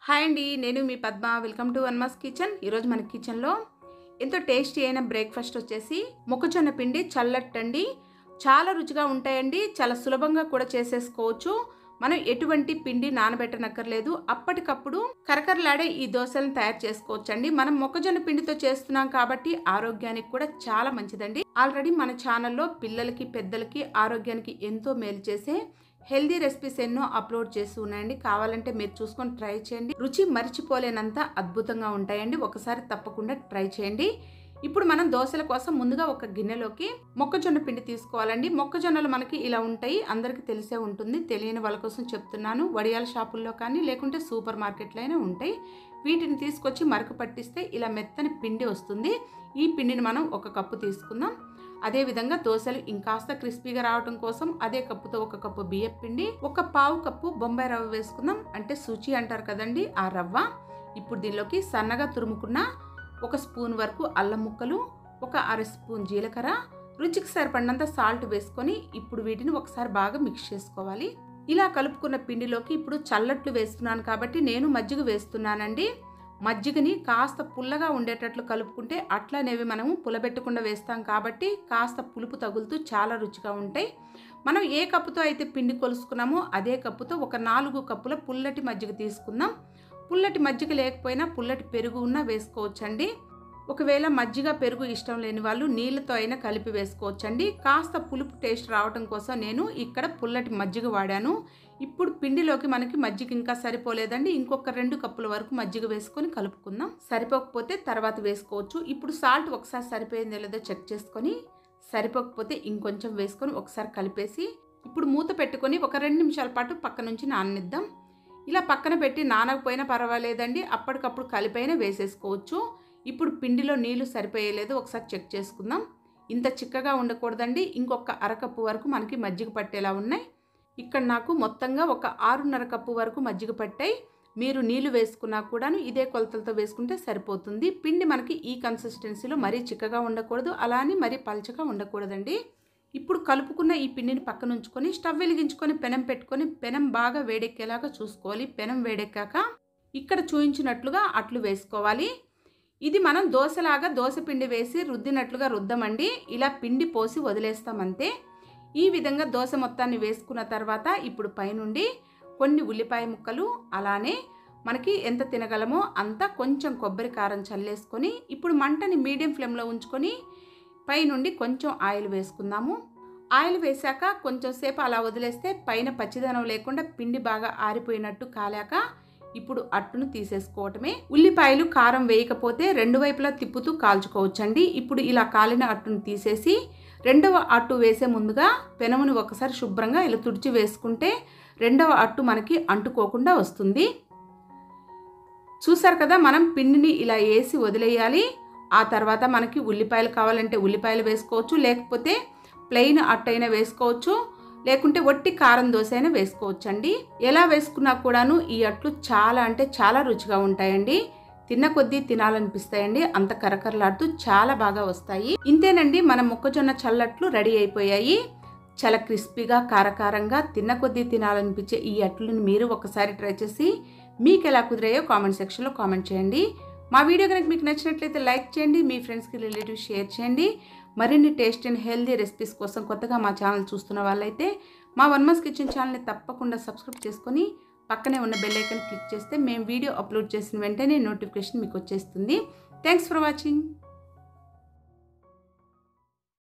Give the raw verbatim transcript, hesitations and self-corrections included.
Hi అండి, నేను మీ పద్మ. వెల్కమ్ టు వన్మాస్ కిచెన్. ఈరోజు మన కిచెన్లో ఎంతో టేస్టీ అయిన బ్రేక్ఫాస్ట్ వచ్చేసి మొక్కజొన్న పిండి చల్లట్టండి. చాలా రుచిగా ఉంటాయండి. చాలా సులభంగా కూడా చేసేసుకోవచ్చు. మనం ఎటువంటి పిండి నానబెట్టనక్కర్లేదు. అప్పటికప్పుడు కరకరలాడే ఈ దోశలను తయారు చేసుకోవచ్చండి. మనం మొక్కజొన్న పిండితో చేస్తున్నాం కాబట్టి ఆరోగ్యానికి కూడా చాలా మంచిదండి. ఆల్రెడీ మన ఛానల్లో పిల్లలకి పెద్దలకి ఆరోగ్యానికి ఎంతో మేలు చేసే హెల్దీ రెసిపీస్ ఎన్నో అప్లోడ్ చేస్తూ ఉన్నాయండి. కావాలంటే మీరు చూసుకొని ట్రై చేయండి. రుచి మరిచిపోలేనంత అద్భుతంగా ఉంటాయండి. ఒకసారి తప్పకుండా ట్రై చేయండి. ఇప్పుడు మనం దోశల కోసం ముందుగా ఒక గిన్నెలోకి మొక్కజొన్న పిండి తీసుకోవాలండి. మొక్కజొన్నలు మనకి ఇలా ఉంటాయి, అందరికీ తెలిసే ఉంటుంది. తెలియని వాళ్ళ కోసం చెప్తున్నాను. వడియాల షాపుల్లో కానీ లేకుంటే సూపర్ మార్కెట్లో అయినా ఉంటాయి. వీటిని తీసుకొచ్చి మరక పట్టిస్తే ఇలా మెత్తని పిండి వస్తుంది. ఈ పిండిని మనం ఒక కప్పు తీసుకుందాం. అదేవిధంగా దోశలు ఇంకాస్త క్రిస్పీగా రావడం కోసం అదే కప్పుతో ఒక కప్పు బియ్యం పిండి, ఒక పావు కప్పు బొంబాయి రవ్వ వేసుకుందాం. అంటే సూచి అంటారు కదండి, ఆ రవ్వ. ఇప్పుడు దీనిలోకి సన్నగా తురుముకున్న ఒక స్పూన్ వరకు అల్లం ముక్కలు, ఒక అర స్పూన్ జీలకర్ర, రుచికి సరిపడినంత సాల్ట్ వేసుకొని ఇప్పుడు వీటిని ఒకసారి బాగా మిక్స్ చేసుకోవాలి. ఇలా కలుపుకున్న పిండిలోకి ఇప్పుడు చల్లట్లు వేస్తున్నాను కాబట్టి నేను మజ్జిగ వేస్తున్నానండి. మజ్జిగని కాస్త పుల్లగా ఉండేటట్లు కలుపుకుంటే అట్లనేవి మనము పులబెట్టకుండా వేస్తాం కాబట్టి కాస్త పులుపు తగులుతూ చాలా రుచిగా ఉంటాయి. మనం ఏ కప్పుతో అయితే పిండి కొలుసుకున్నామో అదే కప్పుతో ఒక నాలుగు కప్పుల పుల్లటి మజ్జిగ తీసుకుందాం. పుల్లటి మజ్జిగ లేకపోయినా పుల్లటి పెరుగు ఉన్నా వేసుకోవచ్చండి. ఒకవేళ మజ్జిగ పెరుగు ఇష్టం లేని వాళ్ళు నీళ్ళతో అయినా కలిపి వేసుకోవచ్చండి. కాస్త పులుపు టేస్ట్ రావడం కోసం నేను ఇక్కడ పుల్లటి మజ్జిగ వాడాను. ఇప్పుడు పిండిలోకి మనకి మజ్జిగ ఇంకా సరిపోలేదండి. ఇంకొక రెండు కప్పుల వరకు మజ్జిగ వేసుకొని కలుపుకుందాం. సరిపోకపోతే తర్వాత వేసుకోవచ్చు. ఇప్పుడు సాల్ట్ ఒకసారి సరిపోయిందో లేదో చెక్ చేసుకొని, సరిపోకపోతే ఇంకొంచెం వేసుకొని ఒకసారి కలిపేసి ఇప్పుడు మూత పెట్టుకొని ఒక రెండు నిమిషాల పాటు పక్క నుంచి నాననిద్దాం. ఇలా పక్కన పెట్టి నానకపోయినా పర్వాలేదండి, అప్పటికప్పుడు కలిపైనా వేసేసుకోవచ్చు. ఇప్పుడు పిండిలో నీళ్లు సరిపోయలేదు, ఒకసారి చెక్ చేసుకుందాం. ఇంత చిక్కగా ఉండకూడదండి. ఇంకొక అరకప్పు వరకు మనకి మజ్జిగ పట్టేలా ఉన్నాయి. ఇక్కడ నాకు మొత్తంగా ఒక ఆరున్నర కప్పు వరకు మజ్జిగ పట్టాయి. మీరు నీళ్లు వేసుకున్నా కూడాను ఇదే కొలతలతో వేసుకుంటే సరిపోతుంది. పిండి మనకి ఈ కన్సిస్టెన్సీలో మరీ చిక్కగా ఉండకూడదు, అలా అని మరీ పల్చగా ఉండకూడదండి. ఇప్పుడు కలుపుకున్న ఈ పిండిని పక్కన ఉంచుకొని స్టవ్ వెలిగించుకొని పెనం పెట్టుకొని పెనం బాగా వేడెక్కేలాగా చూసుకోవాలి. పెనం వేడెక్కాక ఇక్కడ చూయించినట్లుగా అట్లు వేసుకోవాలి. ఇది మనం దోశలాగా దోశ పిండి వేసి రుద్దినట్లుగా రుద్దమండి. ఇలా పిండి పోసి వదిలేస్తామంతే. ఈ విధంగా దోశ మొత్తాన్ని వేసుకున్న తర్వాత ఇప్పుడు పైనుండి కొన్ని ఉల్లిపాయ ముక్కలు, అలానే మనకి ఎంత తినగలమో అంత కొంచెం కొబ్బరి కారం చల్లేసుకొని ఇప్పుడు మంటని మీడియం ఫ్లేమ్లో ఉంచుకొని పైనుండి కొంచెం ఆయిల్ వేసుకుందాము. ఆయిల్ వేసాక కొంచెం సేపు అలా వదిలేస్తే పైన పచ్చిదనం లేకుండా పిండి బాగా ఆరిపోయినట్టు కాలాక ఇప్పుడు అట్టును తీసేసుకోవటమే. ఉల్లిపాయలు కారం వేయకపోతే రెండు వైపులా తిప్పుతూ కాల్చుకోవచ్చండి. ఇప్పుడు ఇలా కాలిన అట్టును తీసేసి రెండవ అట్టు వేసే ముందుగా పెనమును ఒకసారి శుభ్రంగా ఇలా తుడిచి వేసుకుంటే రెండవ అట్టు మనకి అంటుకోకుండా వస్తుంది. చూసారు కదా, మనం పిండిని ఇలా వేసి వదిలేయాలి. ఆ తర్వాత మనకి ఉల్లిపాయలు కావాలంటే ఉల్లిపాయలు వేసుకోవచ్చు, లేకపోతే ప్లెయిన్ అట్టు అయినా వేసుకోవచ్చు, లేకుంటే వట్టి కారం దోశ అయినా వేసుకోవచ్చు అండి. ఎలా వేసుకున్నా కూడాను ఈ అట్లు చాలా అంటే చాలా రుచిగా ఉంటాయండి. తిన్న కొద్దీ తినాలనిపిస్తాయండి. అంత కరకరలాడుతూ చాలా బాగా వస్తాయి. ఇంతేనండి, మన మొక్కజొన్న చల్లట్లు రెడీ అయిపోయాయి. చాలా క్రిస్పీగా కారకారంగా తిన్న కొద్దీ తినాలనిపించే ఈ అట్లను మీరు ఒకసారి ట్రై చేసి మీకు ఎలా కుదిరాయో కామెంట్ సెక్షన్లో కామెంట్ చేయండి. మా వీడియో కనుక మీకు నచ్చినట్లయితే లైక్ చేయండి, మీ ఫ్రెండ్స్కి రిలేటివ్స్ షేర్ చేయండి. మరిన్ని టేస్ట్ అండ్ హెల్దీ రెసిపీస్ కోసం కొత్తగా మా ఛానల్ చూస్తున్న వాళ్ళైతే మా వన్మాస్ కిచెన్ ఛానల్ని తప్పకుండా సబ్స్క్రైబ్ చేసుకొని పక్కనే ఉన్న బెల్ ఐకాన్ క్లిక్ చేస్తే మేము వీడియో అప్లోడ్ చేసిన వెంటనే నోటిఫికేషన్ మీకు వచ్చేస్తుంది. Thanks for watching.